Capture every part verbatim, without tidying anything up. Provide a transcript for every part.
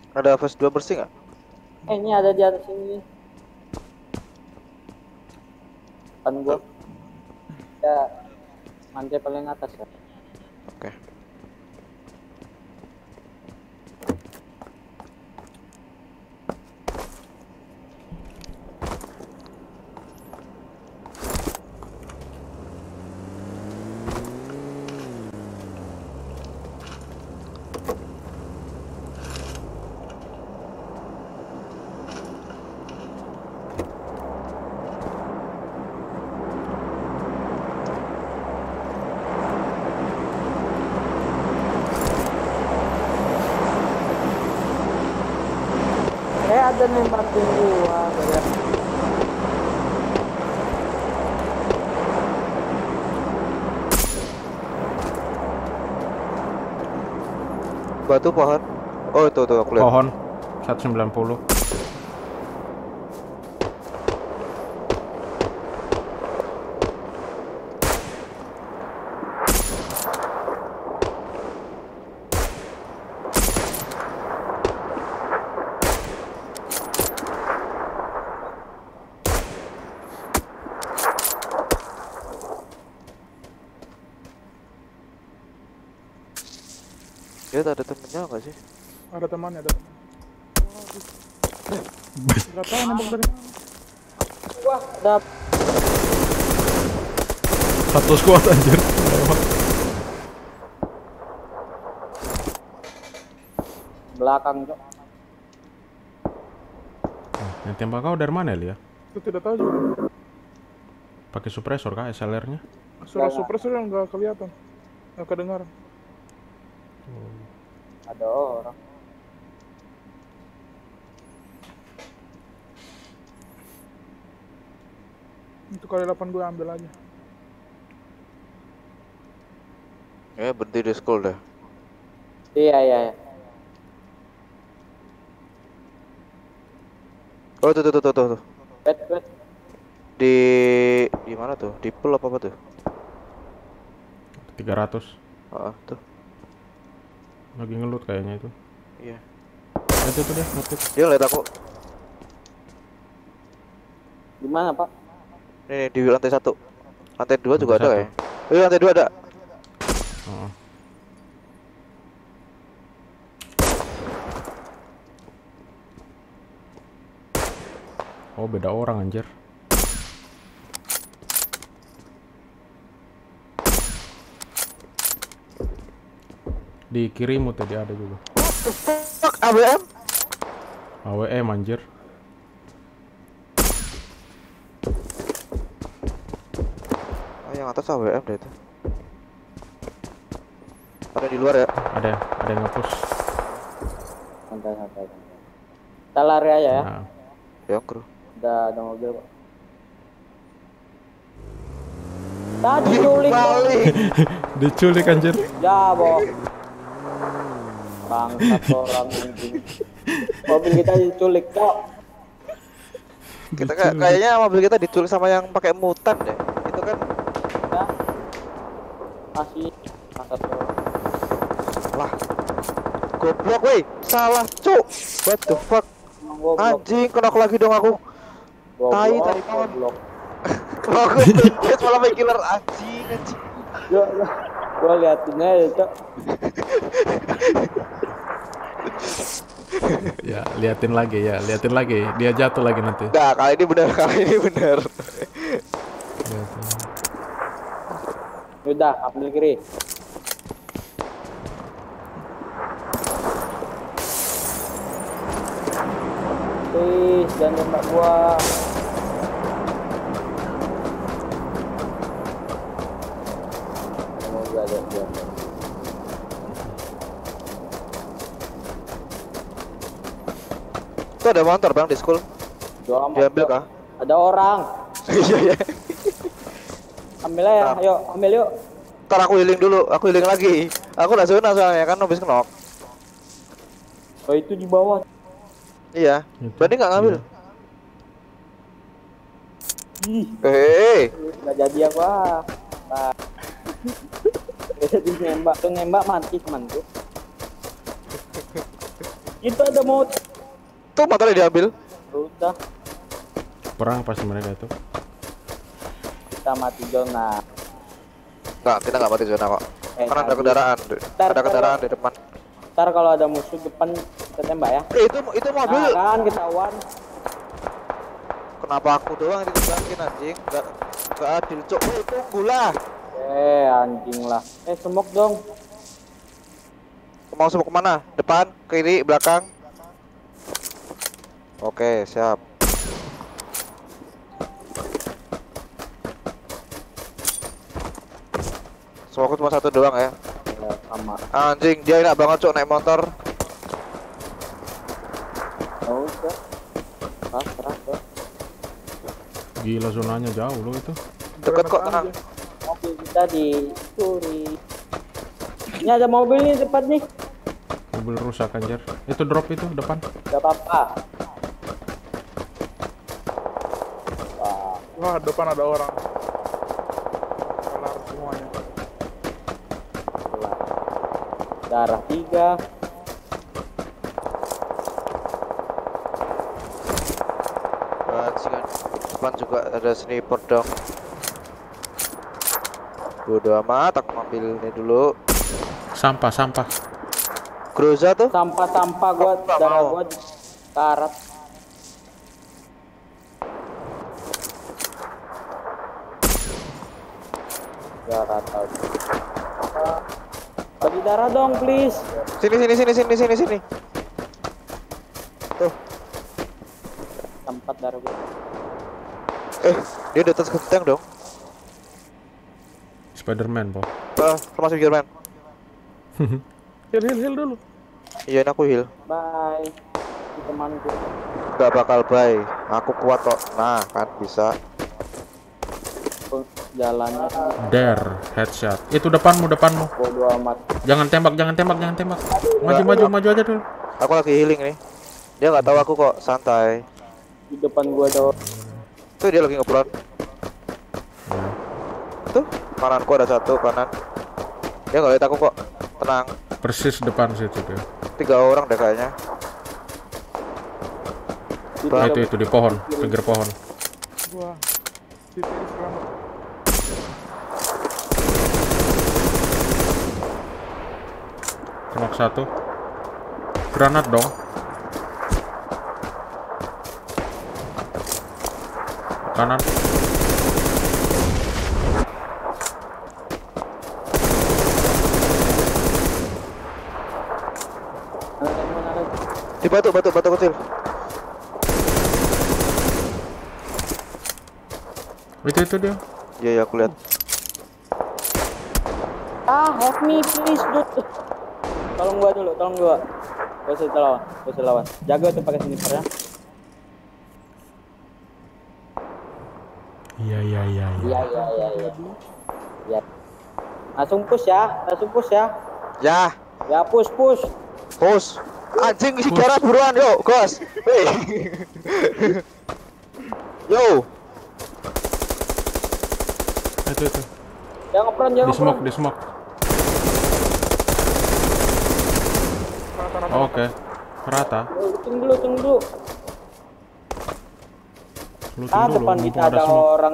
Ada fast dua bersih nggak? Eh ini ada di atas sini. Depan gua. Ya, lantai paling atas ya. Oke. Eh ada nembakin gua. Kayak Batu pohon. Oh itu tuh aku lihat. Pohon seratus sembilan puluh. Dia ada temennya nggak sih? Ada temannya, ada teman. Gak tahu nembak dari mana. gua ada Satu squad anjir. belakang tuh. Nah, yang tembak kau dari mana Lia? Itu tidak tahu juga. Pakai suppressor kah S L R-nya? Suara Nggak, suppressor yang nggak kelihatan, nggak kedengaran. Ada orang. Itu kali delapan gue ambil aja. Ya berhenti di school dah. Iya iya. iya. Oh tuh tuh tuh tuh tuh. tuh. Wait wait. Di di mana tuh? Di pool apa apa tuh? tiga ratus. Ah tuh. Lagi ngelut kayaknya itu. Iya. Itu tuh dia ngetik. Dia lihat aku. Gimana Pak? Nih, nih di lantai satu. Lantai dua juga Lantai ada satu. ya? Eh lantai dua ada. Oh. Oh beda orang anjir. Di kirimu tadi ada juga. Fuck A B M. A W M anjir. Oh yang atas A B M deh itu. Ada di luar ya? Ada ada yang nge-push. Santai santai. santai. Kita lari aja ya. Nah, Ya kru. Udah ada mobil kok. Tadi culik. Balik. diculik anjir. Ya, Bo. Bangsat orang anjing. Mobil kita diculik, kok. Kita kayak kayaknya mobil kita diculik sama yang pakai mutan deh. Itu kan Ya. Masih bangsat orang. lah. Goblok weh. Salah, cuk. What the fuck? Emang goblok. Anjing, kenok lagi dong aku. Tai Goblok, tadi kawan. goblok. Kalau aku pikir malah main killer anjing, anjing. Gua gua liatin aja, Cok. Ya, liatin lagi ya, liatin lagi. Dia jatuh lagi nanti. Nah, kali ini benar, kali ini benar. Liatin. Udah, ambil kiri. Please, jangan tembak gua. Semoga ada dia. Itu ada motor bang di school. Doa Diambil kah? Ada orang. Iya ya. Ambil aja, ayo, ambil yuk. Ntar aku healing dulu, aku healing lagi. Aku udah zona soalnya kan habis kenok. Oh itu di bawah. Iya. Itu. Berani nggak ngambil? Iya. Ih, Eh, nggak jadi apa. Nah. Jadi nembak tuh nembak mati teman tuh. Itu ada mau. Tuh motornya diambil. Udah. Perang pasti mereka itu. Kita mati zona. Enggak, kita nggak mati zona kok. Eh, Karena ada tadi- kendaraan, Ntar- ada kendaraan di depan. Ntar kalau ada musuh depan kita tembak ya. Eh, itu itu mobil. Nah, kan ketahuan. Kenapa aku doang yang ditembakin anjing? Enggak enggak adil, Cuk. Eh, tunggu lah. Eh anjing lah. Eh semok dong. Mau semua kemana? Depan, kiri, belakang. Oke, siap. Semua cuma satu doang ya. Ya, sama. Anjing, dia enak banget Cuk naik motor. Ya udah. Ah, serah tuh. Gila zonanya jauh loh itu. Deket kok, Granat tenang. aja. Mobil kita dicuri. Ini ada mobil nih depan nih. Mobil rusak anjir. Itu drop itu depan. Gak apa-apa. Wah, Wah, depan ada orang. Kelar semuanya. kelar. Darah tiga. Bajingan. Depan juga ada sniper dong. Bodo amat, aku ambil ini dulu. Sampah, sampah. Groza tuh. Sampah-sampah gua, Aku nggak darah mau. gua karat. Darah tahu. Bagi darah dong, please. Sini sini sini sini sini sini. Tuh. Tempat darah gua. Eh, dia di atas genteng dong. Spiderman, po. Ah, termasuk Jerman. Heal, heal, heal dulu. Iya, aku heal. Bye. Di temanku. Gak bakal bye. Aku kuat kok. Nah, kan bisa. Jalannya Dare, headshot. Itu depanmu, depanmu. bodo amat. Jangan tembak, jangan tembak, jangan tembak. Maju, maju, maju aja dulu. Aku lagi healing nih. Dia nggak tahu aku kok, santai. Di depan gua ada Tuh dia lagi ngeplot. Ya. Tuh, kananku ada satu kanan. Dia nggak lihat aku kok. Tenang. Persis depan situ dia. Tiga orang deh kayaknya. di Nah, depan- itu itu di pohon, pinggir pohon. Wah. Siti selamat. Knock satu. Granat dong. Kanan. Mana lagi, mana lagi? Di batu, batu, batu kecil. Itu itu dia. Iya, ya aku lihat. Ah, help me please, dude. Tolong gua dulu, tolong gua. Gua usah lawan, gua usah lawan. Jaga tuh pakai sniper ya. Iya iya iya. iya. Iya, iya, iya, iya. Iya. Langsung push ya, langsung push ya. Ya, Ya push, push. push. Anjing isi darah buruan, yuk, gos. Hei. Yo, Itu itu. Jangan peran, jangan Di smoke, peran. di smoke. Rata-rata. Oke. Rata. Oh, tunggu dulu, tunggu dulu. Looting Ah, dulu. depan mumpung kita ada smoke. orang.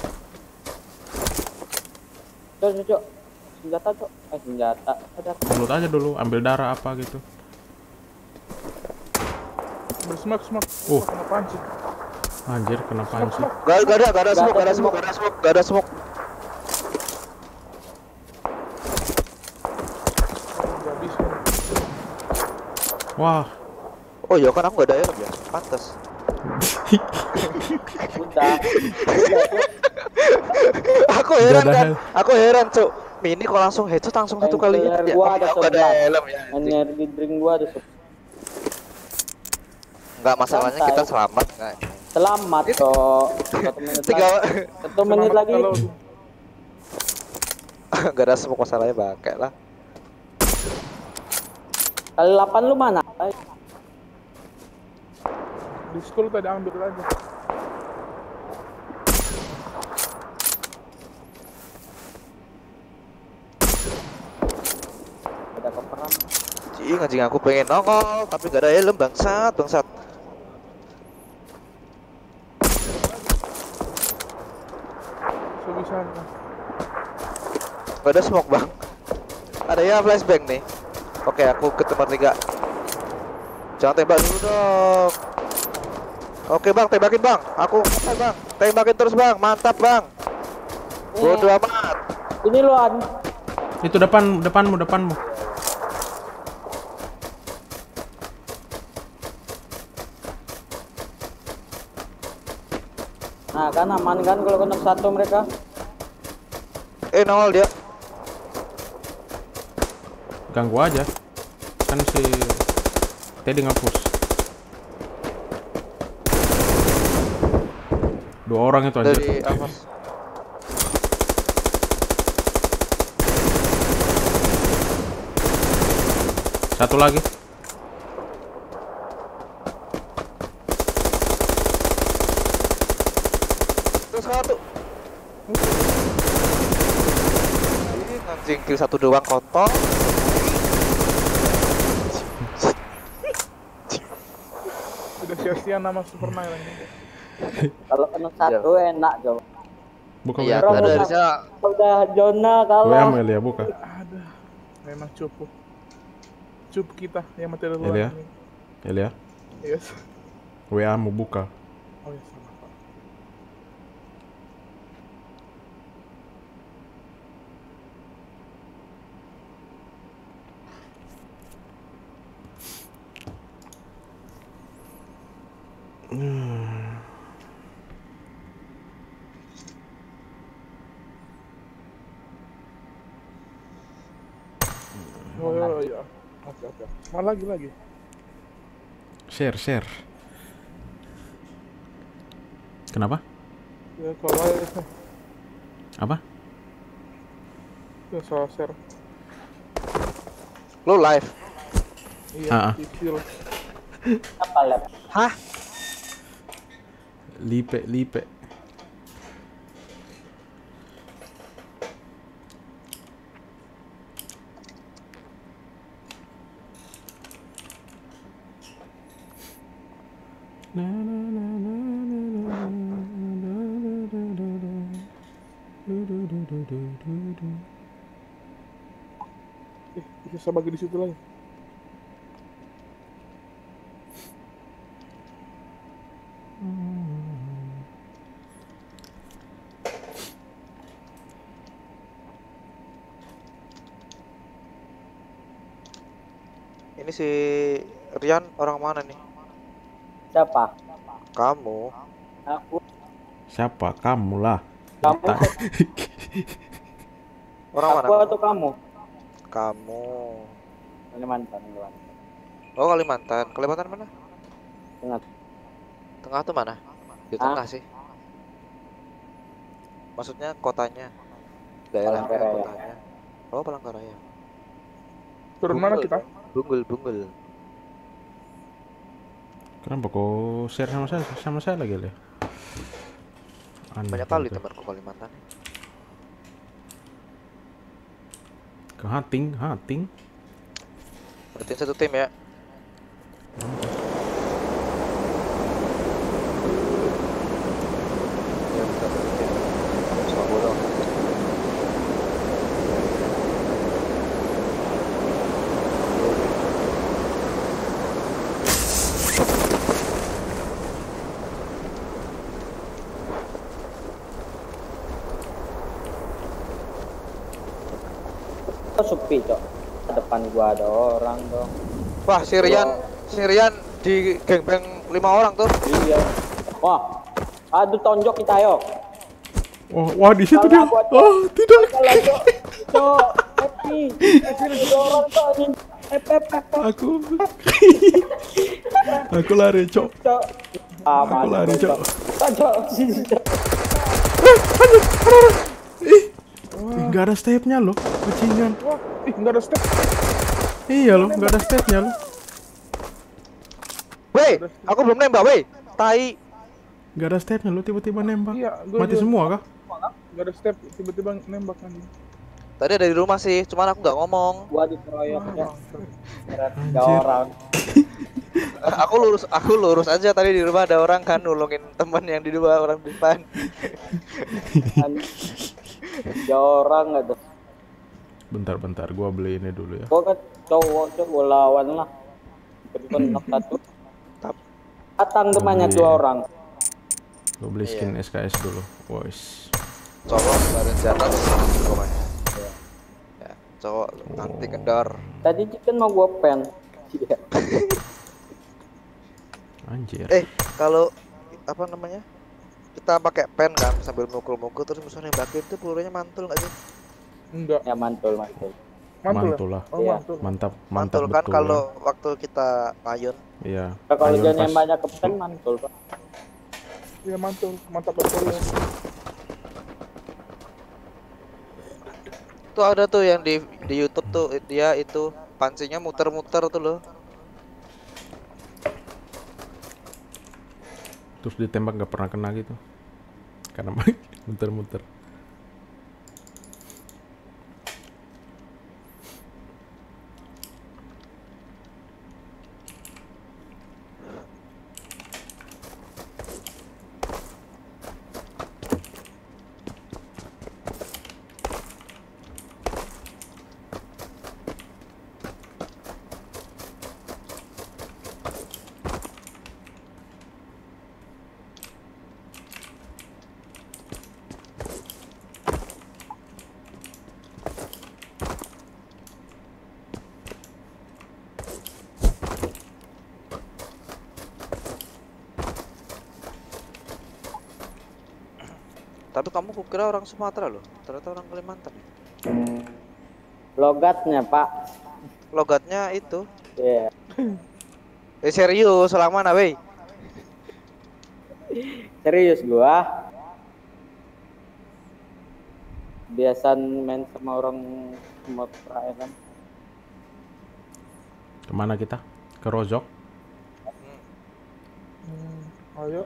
Cok, cok, cok. Senjata, cok. Eh, senjata. Ada. Loot aja dulu, ambil darah apa gitu. Bersmak, smak. Uh. Kena panci. Anjir, kena panci. gak, gak ada, gak ada Gak smoke, ada gak ada smoke, gak ada smoke, gak ada smoke. Gak bisa. Wah, Oh iya kan aku gak ada helm ya, pantas. Udah. Aku heran Gak ada kan, helm. aku heran cuk. Mini kok langsung headshot langsung satu kali Player hit ya. gua Oh, ada aku gak ada sebelas. helm ya. anjing. Energi drink gua ada se- Enggak masalahnya Santai. kita selamat nggak? Selamat, cok. Satu menit Tiga lagi. Satu menit lagi. Kalau gak ada smoke masalahnya bangke lah. Kali delapan lu mana? Ay, di school tadi ambil aja. ada keperang. Ih, anjing aku pengen nongol tapi gak ada helm bangsat, bangsat. Sebisa. Gak ada smoke, Bang. Ada ya flashbang nih. Oke, aku ke tempat tiga. Jangan tembak dulu dong. Oke, Bang, tembakin, Bang. Aku, oke, Bang. Tembakin terus, Bang. Mantap, Bang. Bodoh amat. Ini lo An. Itu depan, depanmu, depanmu. Nah kan aman kan kalau kena satu mereka. Eh, nongol dia. Ganggu aja. Kan si Teddy nge-push. Dua orang itu aja. Dari atas. Satu lagi. Terus satu. Ini anjing kill satu doang kontol. Udah sia-sia nama Super Nine ini. Kalau kena satu enak Jo. Buka Iya, W A. ada harusnya. Udah zona W A kalah. Melia buka. Ada. Memang cupu. Cupu kita yang mati duluan. Elia. ini. Elia, Yes. W A mu buka. Oh ya sama Pak. Oh ya, ya. Oke oke. Mau lagi lagi. Share, share. Kenapa? Ya kalau ya, Apa? ya soal share. Lo live. Iya, Ah, ah. kecil. Apa lab? Hah? Lipe, lipe. Na, na, na, na, na, na, na, na, na, na, na. Du, du, du, du, du, du, du. Eh, bisa bagi di situ lagi. Ini si Rian orang mana nih? Siapa? Kamu. Aku. Siapa? Kamu lah. Kamu. Tak. Orang mana? Aku atau kamu? Kamu. Kalimantan, Kalimantan. Oh, Kalimantan. Kalimantan mana? Tengah. Tengah tuh mana? Di Ah. tengah sih. Maksudnya kotanya. Daerahnya Palangkaraya. kotanya. Oh, Palangkaraya. Turun mana kita? Bunggul, bunggul. Kenapa kau share sama saya sama saya lagi Le? Aneh Banyak kali gitu. temanku Kalimantan. Ke hunting, hunting. Berarti satu tim ya. Ya, kita satu tim. Soal bola. Oh, sepi, Cok. Depan gua ada orang dong. Wah, si Rian, si Rian di gengbeng lima orang tuh. Iya. Wah. Aduh tonjok kita yo. Oh, wah di situ dia. Kalau gua- Oh, tidak. Kalau Cok. Cok, happy. Happy ada orang Cok anjing. Ep ep ep. ep. Aku. Aku lari, Cok. Cok. Ah, Aku lari, Cok. Cok, Cok. Sini, Cok. Ih, nggak ada stepnya loh, kucingan. Wah, ih nggak ada step. Iya loh, nggak ada stepnya loh. Weh, aku belum nembak, weh. Tai. Nggak ada stepnya loh, tiba-tiba nembak. Iya, gua Mati juga. semua kah? Nggak ada step, tiba-tiba nembak kan. Tadi ada di rumah sih, cuman aku nggak ngomong. Gua dikeroyok ya. Kira tiga Anjir. orang. Aku lurus, aku lurus aja tadi di rumah ada orang kan nulungin teman yang di dua orang di depan. Kan tiga orang nggak tuh. Bentar-bentar, gua beli ini dulu ya. Gua kan cowok cowok gua lawan lah. Bukan knock satu. Tap. Datang temannya Beli. dua orang. Gua beli skin Iya. S K S dulu. Wes. Cowok badan jatah pokoknya. Ya, cowok anti kendor. Tadi kan mau gua pen. Iya. Anjir. Eh, kalau apa namanya? Kita pakai pen kan sambil mukul-mukul terus musuh nembakin tuh pelurunya mantul nggak sih? Enggak. Ya mantul mantul. Mantul, Mantul ya? lah. Oh, Iya. mantul. Mantap, mantap Mantul kan betul. kalau waktu kita ayun. Iya. Nah, kalau Ayun dia pas- nembaknya ke pen mantul Pak. Iya mantul, mantap betul. Ya. Tuh ada tuh yang di di YouTube tuh dia itu pancinya muter-muter tuh loh. Terus ditembak nggak pernah kena gitu. Karena muter-muter. Tapi kamu kukira orang Sumatera loh, ternyata orang Kalimantan. Logatnya Pak. Logatnya itu. Iya. Eh serius, selang mana weh? Serius gua. Biasa main sama orang Sumatera ya kan. Kemana kita? Ke Rozok? Hmm, ayo.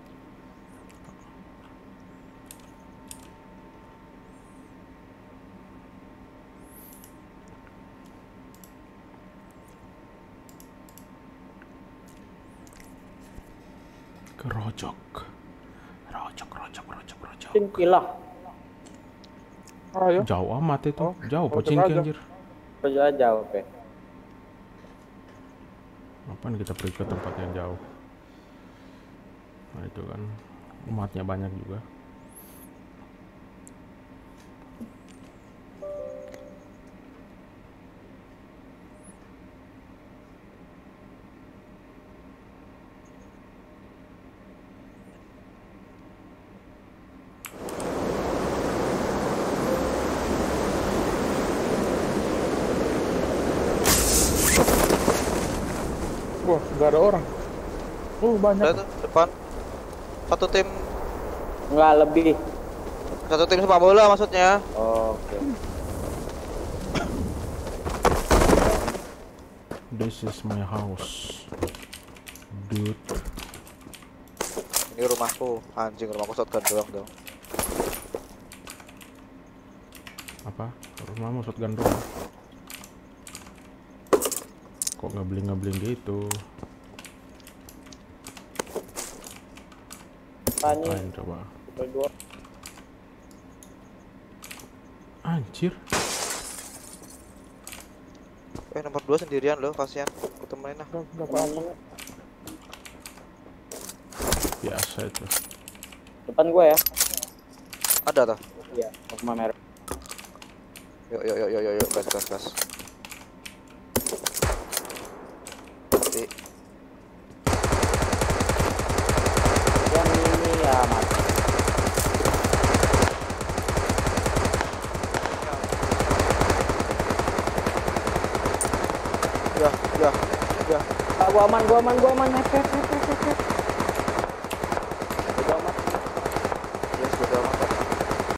Ke Rojok. Rojok, Rojok, Rojok, Rojok. Cinki lah. Ayo. Jauh amat itu. Oh, Jauh Rojok Pochinki aja. anjir. Terus aja oke. Apaan kita pergi ke tempat yang jauh? Nah itu kan umatnya banyak juga. Wah, nggak ada orang. Oh, banyak. Ada tuh depan. Satu tim, Enggak lebih. satu tim sepak bola maksudnya. Oke. This is my house, dude. Ini rumahku, anjing rumahku shotgun doang dong. Apa? Rumahmu shotgun doang? Kok ngebling-ngebling gitu? Tanya Apain coba? berdua. Anjir. Eh nomor dua sendirian loh, kasihan. Aku temenin lah. Nggak nggak apa-apa. Biasa itu. Depan gua ya. Ada tuh. Iya, rumah merah. Yuk yuk yuk yuk yuk, yuk. gas gas gas. Mati. Yang ini ya mati. Ya ya ya. Ah, gua aman, gua aman, gua aman. Hep, hep, hep, hep, hep.